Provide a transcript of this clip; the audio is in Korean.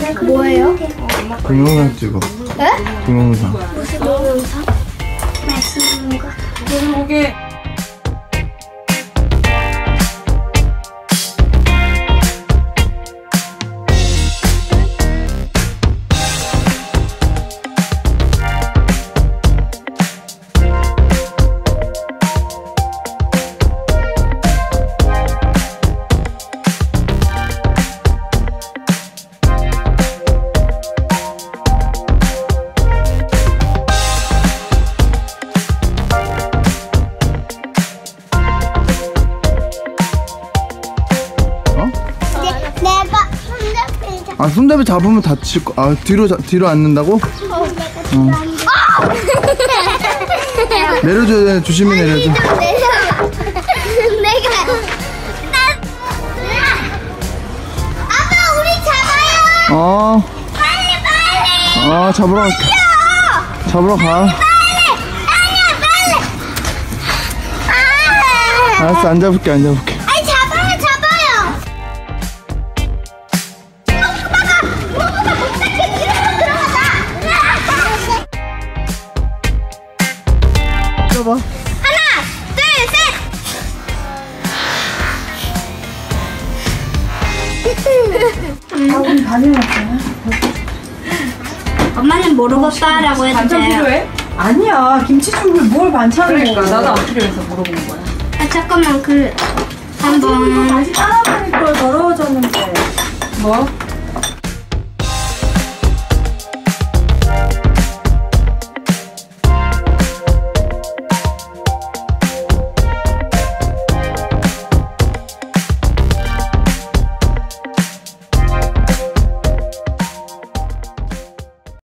뭐예요? 동영상 찍어. 네? 동영상. 무슨 동영상? 말씀하는 거. 저게 아, 손잡이 잡으면 다칠 거. 아, 뒤로 앉는다고? 내려줘야 돼. 조심히 내려줘. 아빠 우리 잡아요. 빨리. 잡으러 갈게. 잡으러 가. 알았어, 안 잡을게. 아니 잡아요. 잡아. 하나, 둘, 셋. 우리 다녀왔잖아. 엄마는 모르겠다라고 해도 반찬 돼요. 필요해? 아니야, 김치죽을 뭘 반찬을 그러니까 먹어. 나도 안 필요해서 물어본 거야. 아 잠깐만 한번 다시 따라가니까 더러워졌는데. 뭐?